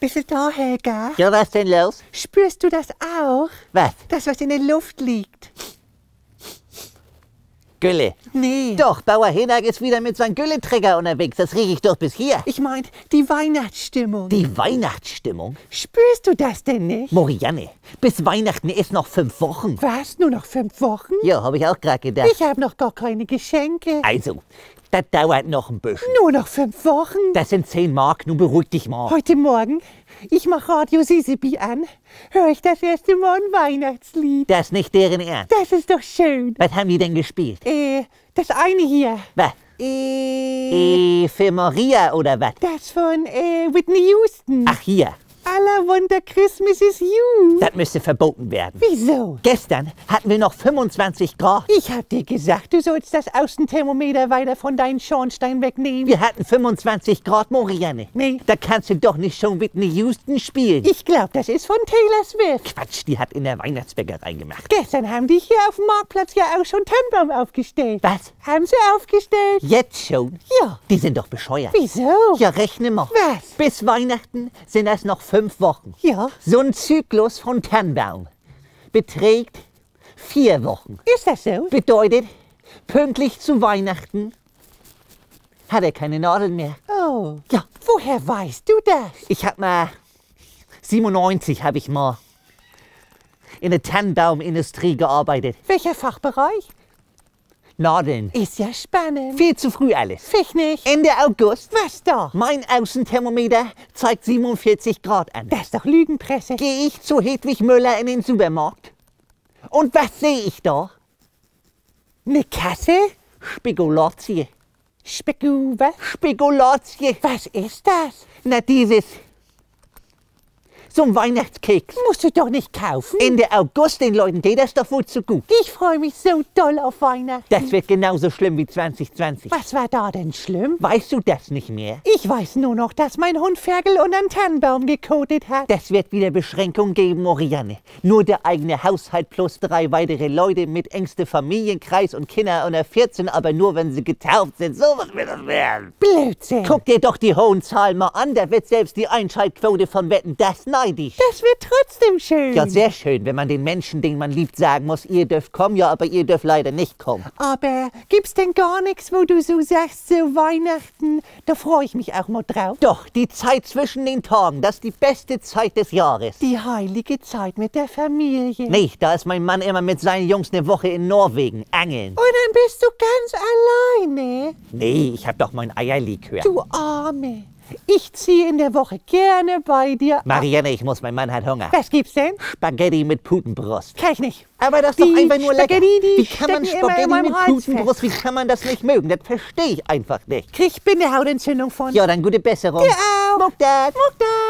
Bist du da, Helga? Ja, was denn los? Spürst du das auch? Was? Das, was in der Luft liegt. Gülle. Nee. Doch, Bauer Henag ist wieder mit seinem Gülleträger unterwegs. Das rieche ich doch bis hier. Ich meint die Weihnachtsstimmung. Die Weihnachtsstimmung? Spürst du das denn nicht? Morianne, bis Weihnachten ist noch 5 Wochen. Was? Nur noch 5 Wochen? Ja, habe ich auch gerade gedacht. Ich habe noch gar keine Geschenke. Also, das dauert noch ein bisschen. Nur noch 5 Wochen? Das sind 10 Mark, nun beruhig dich mal. Heute Morgen, ich mach Radio Sisibi an, höre ich das erste Mal ein Weihnachtslied. Das ist nicht deren Ernst. Das ist doch schön. Was haben die denn gespielt? Das eine hier. Was? Für Maria oder was? Das von Whitney Houston. Ach, hier. Alla Wonder Christmas is you. Das müsste verboten werden. Wieso? Gestern hatten wir noch 25 Grad. Ich hab dir gesagt, du sollst das Außenthermometer weiter von deinem Schornstein wegnehmen. Wir hatten 25 Grad, Morianne. Nee. Da kannst du doch nicht schon Whitney Houston spielen. Ich glaub, das ist von Taylor Swift. Quatsch, die hat in der Weihnachtsbäckerei gemacht. Gestern haben die hier auf dem Marktplatz ja auch schon Tannenbaum aufgestellt. Was? Haben sie aufgestellt? Jetzt schon? Ja. Die sind doch bescheuert. Wieso? Ja, rechne mal. Was? Bis Weihnachten sind das noch 5 Wochen. Ja. So ein Zyklus von Tannenbaum beträgt 4 Wochen. Ist das so? Bedeutet, pünktlich zu Weihnachten hat er keine Nadeln mehr. Oh. Ja. Woher weißt du das? Ich hab mal, 97 habe ich mal in der Tannenbaumindustrie gearbeitet. Welcher Fachbereich? Nadeln. Ist ja spannend. Viel zu früh alles. Fisch nicht. Ende August. Was da? Mein Außenthermometer zeigt 47 Grad an. Das ist doch Lügenpresse. Gehe ich zu Hedwig Müller in den Supermarkt. Und was sehe ich da? Eine Kasse? Spekulatie. Was? Spekulatie. Was ist das? Na dieses. So ein Weihnachtskeks. Musst du doch nicht kaufen. Ende August, den Leuten geht das doch wohl zu gut. Ich freue mich so doll auf Weihnachten. Das wird genauso schlimm wie 2020. Was war da denn schlimm? Weißt du das nicht mehr? Ich weiß nur noch, dass mein Hund Ferkel unter einen Tannenbaum gekotet hat. Das wird wieder Beschränkungen geben, Morianne. Nur der eigene Haushalt plus 3 weitere Leute mit engstem Familienkreis und Kinder unter 14, aber nur, wenn sie getauft sind. So was wird das werden. Blödsinn. Guck dir doch die hohen Zahlen mal an, da wird selbst die Einschaltquote von Wetten das neidisch. Das wird trotzdem schön. Ja, sehr schön, wenn man den Menschen, den man liebt, sagen muss, ihr dürft kommen, ja, aber ihr dürft leider nicht kommen. Aber gibt's denn gar nichts, wo du so sagst, so Weihnachten, da freue ich mich auch mal drauf. Doch, die Zeit zwischen den Tagen, das ist die beste Zeit des Jahres. Die heilige Zeit mit der Familie. Nee, da ist mein Mann immer mit seinen Jungs eine Woche in Norwegen, angeln. Und dann bist du ganz alleine. Nee, ich hab doch mein Eierlikör. Du Arme. Ich ziehe in der Woche gerne bei dir ab. Marianne, ich muss, mein Mann hat Hunger. Was gibt's denn? Spaghetti mit Putenbrust. Kann ich nicht. Aber das ist doch Die einfach nur lecker. Spaghetti, die Wie kann man stecken immer in Spaghetti meinem mit Hals Putenbrust, wie kann man das nicht mögen? Das verstehe ich einfach nicht. Krieg Bindehautentzündung von. Ja, dann gute Besserung. Dir auch. Muck dat. Muck dat.